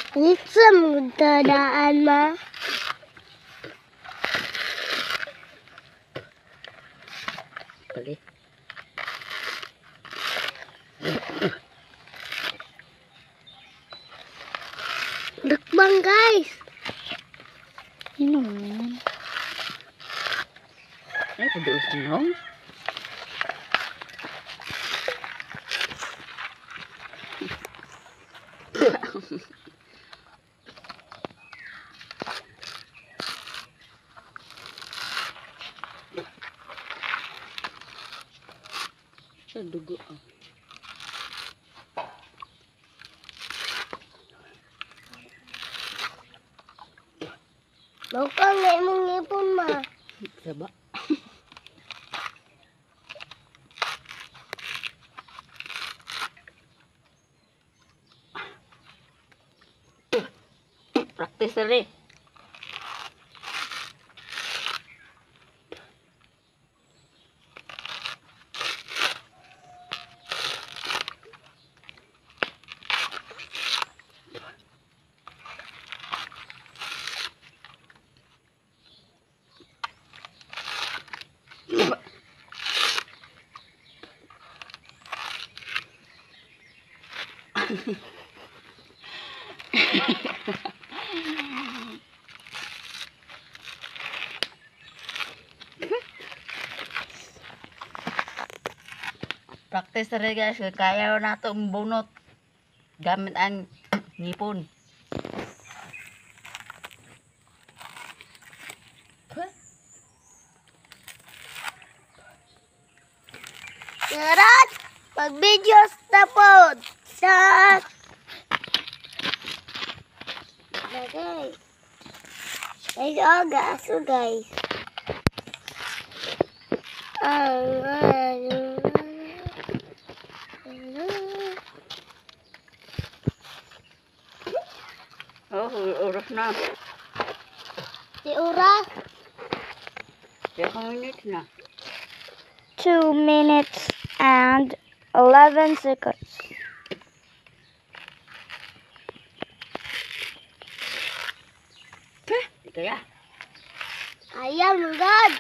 Isam tadaan ma. Kali. Dakbang guys. Inom. Ay, paduos inom. Sa dugo. Bukang na imong ngipon ma. Saba. Practice rin. Practice rin guys, kaya na ito bunot gamit ang ngipon. Darat, mag-video tapos. Sat. Guys. Guys, oh, gaso guys. Oh, oras na. Di oras. 2 minutes na. 2 minutes and 11 seconds. Ito ya. Ayan, God.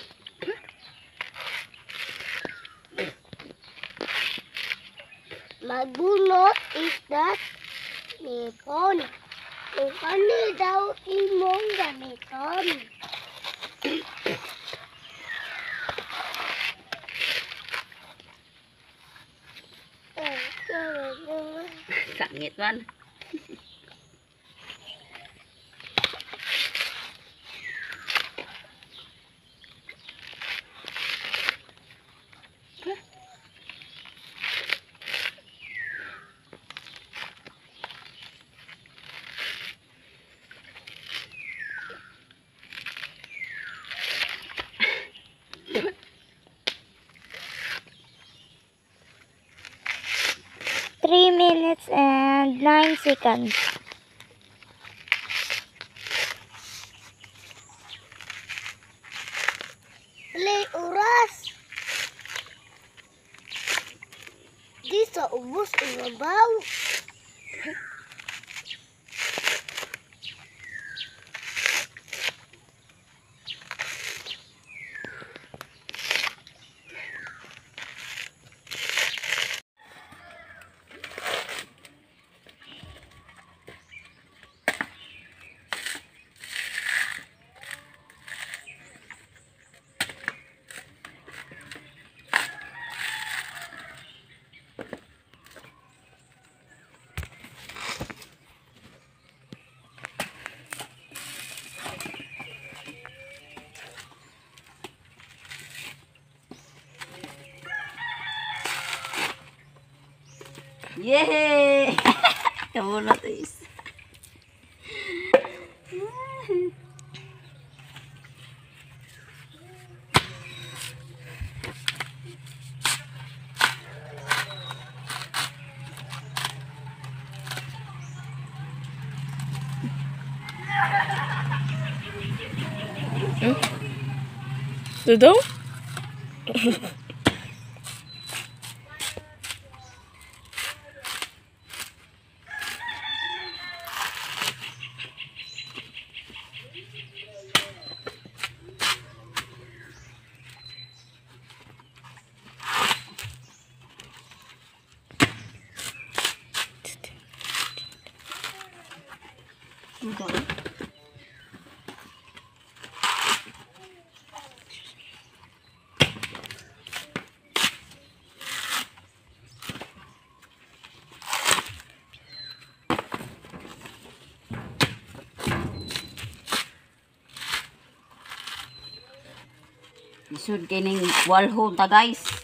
Magbunot is that nipon. Ano daw imong gamiton? Sangit man. Three minutes and 9 seconds. Play oras. Di sa ubos ibabaw. Yay! Kamu na to is. Dudong? Isud kining walhon ta guys.